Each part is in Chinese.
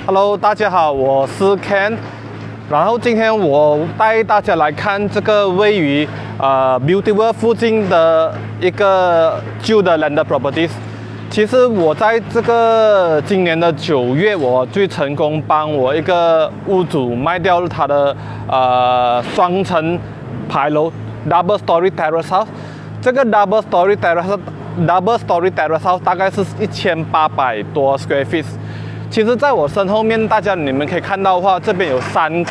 Hello， 大家好，我是 Ken。然后今天我带大家来看这个位于Beauty 附近的一个旧的 landed properties。其实我在这个今年的9月，我最成功帮我一个屋主卖掉了他的双层牌楼 double story terrace house。这个 double story terrace house 大概是1800多 square feet。其实，在我身后面，你们可以看到的话，这边有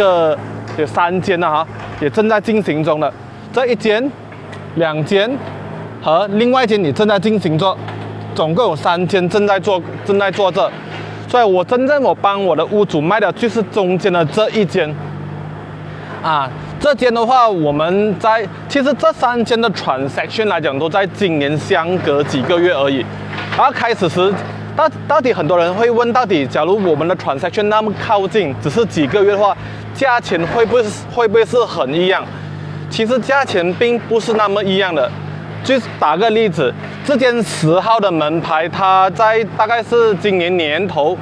3间哈，也正在进行中的。这1间、2间和另外1间也正在进行中，总共有3间正在做这。所以我帮我的屋主卖的就是中间的这1间。这间的话，其实这3间的 transaction 来讲，都在今年相隔几个月而已。然后开始时。到底很多人会问，假如我们的 transaction 那么靠近，只是几个月的话，价钱会不会是很一样？其实价钱并不是那么一样的。就打个例子，这间10号的门牌，它在大概是今年年头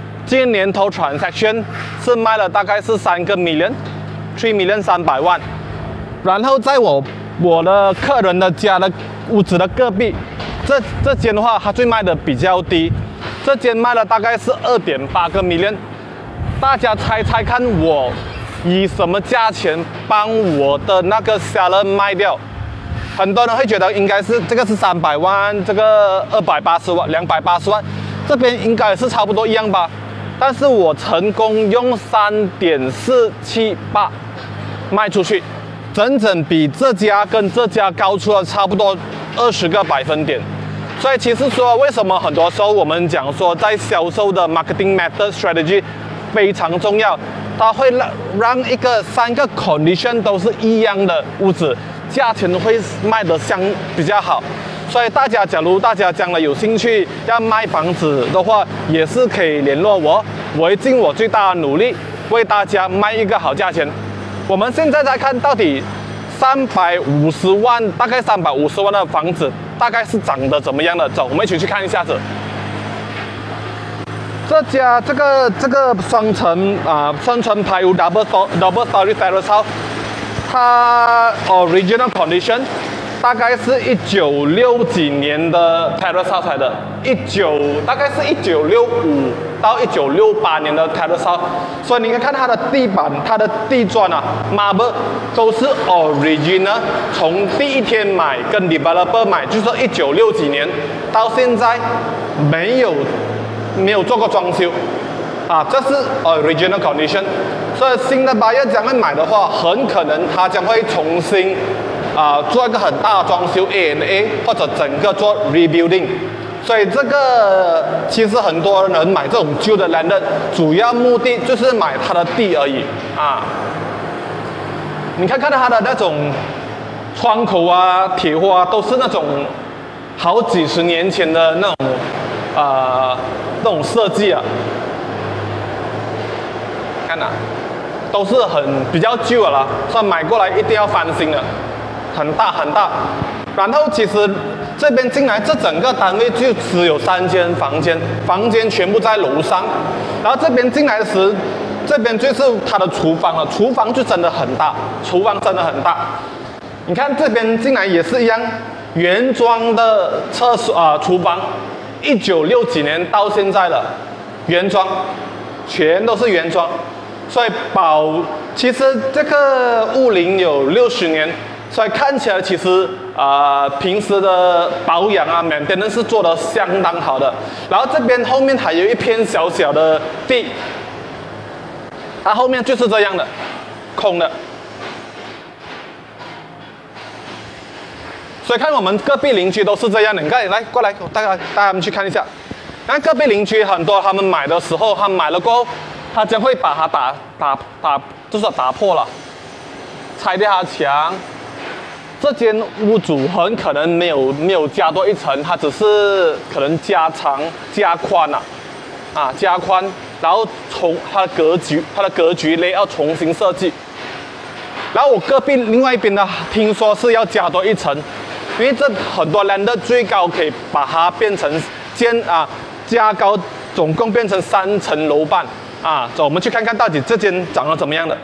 transaction 是卖了大概是3 million，300万。然后在我的客人的家的屋子的隔壁。这间的话，它最卖的比较低，这间卖了大概是2.8 million。大家猜猜看，我以什么价钱帮我的那个 seller 卖掉？很多人会觉得应该是这个是300万，这个280万、280万，这边应该是差不多一样吧？但是我成功用3.478卖出去，整比这家跟这家高出了差不多20个百分点。所以其实说，为什么很多时候我们讲说，在销售的 marketing method strategy 非常重要，它会让3个 condition 都是一样的屋子，价钱会卖得比较好。所以假如大家将来有兴趣要卖房子的话，也是可以联络我，我会尽我最大的努力为大家卖一个好价钱。我们现在再看到底350万，大概350万的房子。大概是长得怎么样的？走，我们一起去看一下子。这家这个双层排屋 double story terrace house， 它 original condition 大概是1960几年的 terrace house 来的，大概是1965到1968年的 terrace house， 所以你可以看它的地板、它的地砖marble 都是 original， 从第一天买跟 developer 买，就是1960几年到现在没有做过装修，这是 original condition。所以新的 buyer 将会买的话，很可能他将会重新做一个很大的装修 A&A， 或者整个做 rebuilding。所以这个其实很多人买这种旧的 land， 主要目的就是买它的地而已你看到它的那种窗口铁花都是那种好几十年前的那种设计看都是比较旧了啦，所以买过来一定要翻新的，很大。然后其实这边进来，这整个单位就只有3间房间全部在楼上。然后这边进来时，这边就是它的厨房了，厨房就真的很大，你看这边进来也是一样，原装的厨房，1960几年到现在了，原装，全都是原装。所以其实这个屋龄有60年。所以看起来其实平时的保养maintenance是做得相当好的。然后这边后面还有一片小小的地，它后面就是这样的，空的。所以看我们隔壁邻居都是这样的，你看，过来，我带他们去看一下。看隔壁邻居很多，他们买的时候，他买了过后，他将会把它就是打破了，拆掉它的墙。这间屋主很可能没有加多一层，他只是可能加长加宽加宽，然后它的格局类要重新设计。然后我隔壁另外一边呢，听说是要加多一层，因为这很多 land 最高可以把它变成加高，总共变成3层楼半。 走，我们去看看到底这间长得怎么样的。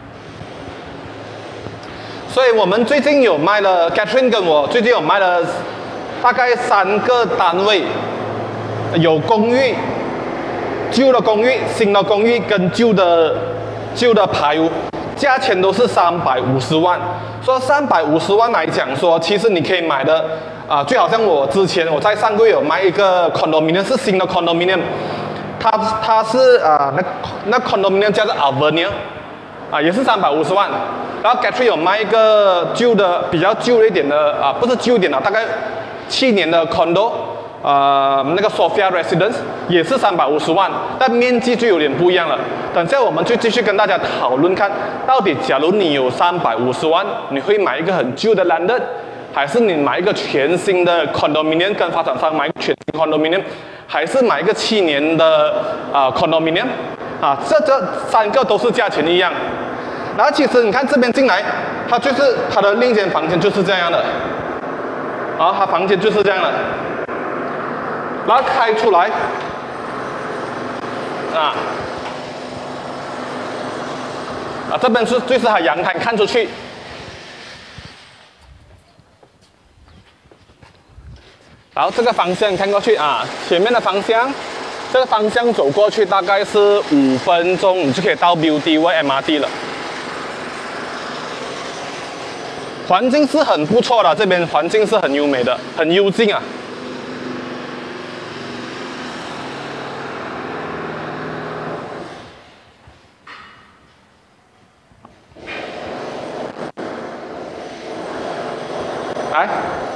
所以我们最近有卖了 ，Catherine 跟我最近有卖了大概3个单位，有公寓、旧的公寓、新的公寓跟旧的排屋，价钱都是350万。说350万来讲说，其实你可以买的就好像我在上个月有卖一个 condominium， 是新的 condominium， 它是那 condominium 叫做 Avenue， 也是350万。然后 Catherine 有卖一个比较旧一点的不是旧一点的，大概7年的 condo， 那个 Sophia Residence 也是350万，但面积就有点不一样了。等下我们就继续跟大家讨论看，到底假如你有350万，你会买一个很旧的 landed， 还是你买一个全新的 condominium， 跟发展商买一个全新 condominium， 还是买一个7年的condominium？ 这3个都是价钱一样。然后其实你看这边进来，它的另一间房间就是这样的，它房间就是这样的。然后开出来，这边就是它阳台看出去，然后这个方向看过去前面的方向，这个方向走过去大概是5分钟，你就可以到 Beauty Way MRT 了。环境是很不错的，这边环境是很优美的，很幽静来，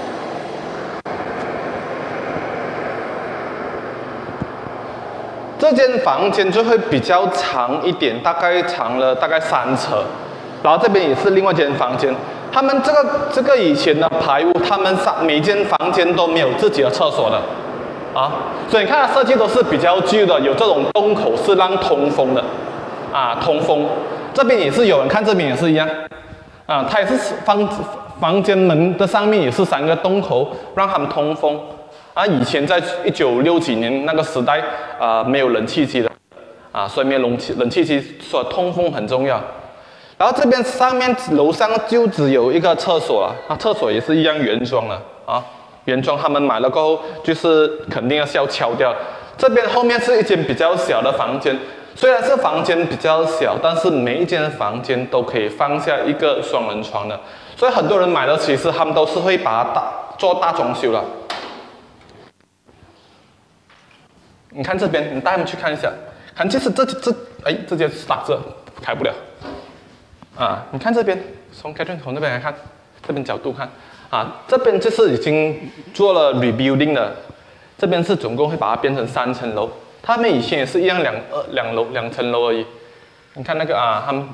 这间房间就会比较长一点，大概长了大概3尺，然后这边也是另外一间房间。他们这个以前的排屋，他们每间房间都没有自己的厕所的，所以你看它设计都是比较旧的，有这种洞口是让通风的，通风。这边也是有人看，这边也是一样，它也是房间门的上面也是3个洞口，让他们通风。以前在1960几年那个时代，没有冷气机的，所以没有冷气机，所以通风很重要。然后这边楼上就只有一个厕所了，厕所也是一样原装的原装他们买了过后就是肯定要敲掉。这边后面是一间比较小的房间，虽然是房间比较小，但是每一间房间都可以放下一个双人床的，所以很多人买的其实他们都是会把它做大装修了。你看这边，你带他们去看一下，看其实这间是打着开不了。你看这边，从这边来看，这边角度看，这边就是已经做了 rebuilding 的，这边是总共会把它变成3层楼，他们以前也是一样2层楼而已。你看那个他们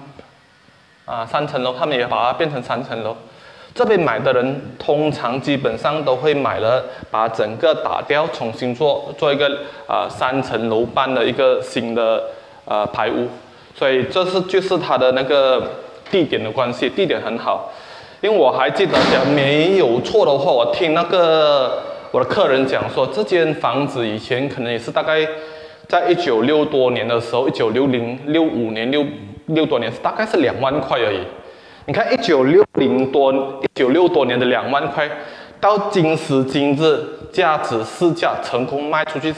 3层楼，他们也把它变成3层楼。这边买的人通常基本上都会买了，把整个打掉，重新做一个3层楼半的一个新的排屋，所以就是它的那个地点的关系，地点很好。因为我还记得，假如没有错的话，我听我的客人讲说，这间房子以前可能也是大概在1960多年的时候，1960、65年、66多年，大概是2万块而已。你看1960多年的2万块，到今时今日，市价成功卖出去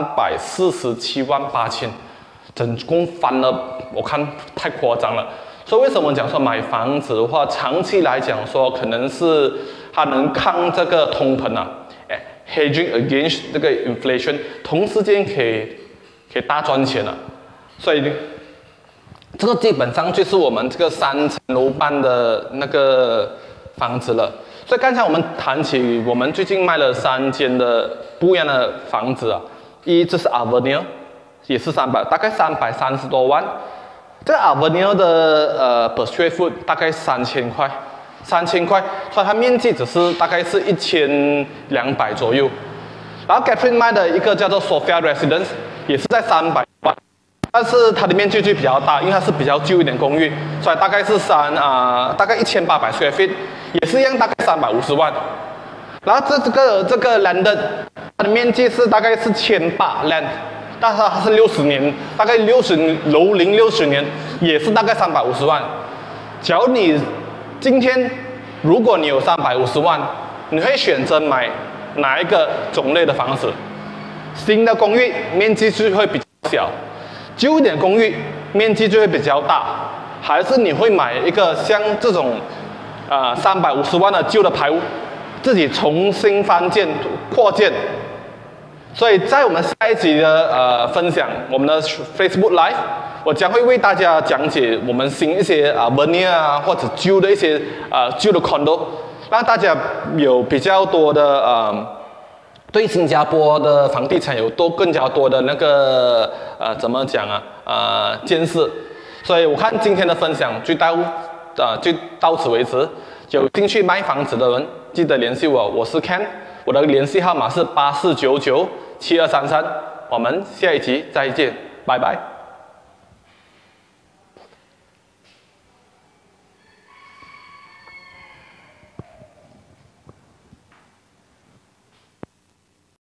347万8千，总共翻了，我看太夸张了。所以为什么讲说买房子的话，长期来讲说，可能是它能抗这个通膨hedging against 这个 inflation， 同时间可以大赚钱所以这个基本上就是我们这个3层楼半的那个房子了。所以刚才我们谈起，我们最近卖了3间的不一样的房子这是 Avenue， 也是大概330多万。这个 Avenue 的per square foot 大概3000块，3000块，所以它面积只是大概是1200左右。然后 Catherine 卖的一个叫做 Sophia Residence， 也是在300万。但是它的面积就比较大，因为它是比较旧一点公寓，所以大概是大概1800 square feet， 也是一样，大概350万。然后这个 land， 它的面积是大概是1800 land， 但是它是60年，大概楼龄60年，也是大概350万。假如你今天如果你有350万，你会选择买哪一个种类的房子？新的公寓面积就会比较小，旧一点公寓面积就会比较大，还是你会买一个像这种350万的旧的排屋，自己重新翻建扩建？所以在我们下一集的分享，我们的 Facebook Live， 我将会为大家讲解我们新一些veneer或者旧的一些旧的 condo， 让大家有比较多的对新加坡的房地产有更加多的那个怎么讲见识。所以我看今天的分享就到此为止。有兴趣卖房子的人，记得联系我，我是 Ken。我的联系号码是84997233，我们下一集再见，拜拜。